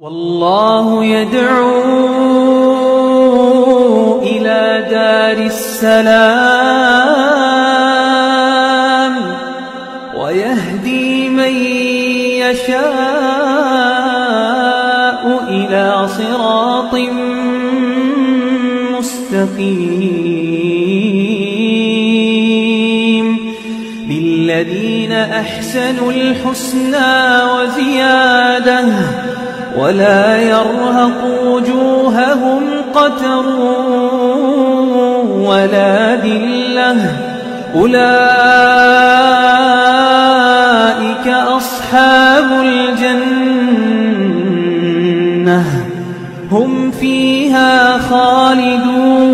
والله يدعو إلى دار السلام ويهدي من يشاء إلى صراط مستقيم للذين أحسنوا الحسنى وزيادة ولا يرهق وجوههم قتر ولا ذلة أولئك أصحاب الجنة هم فيها خالدون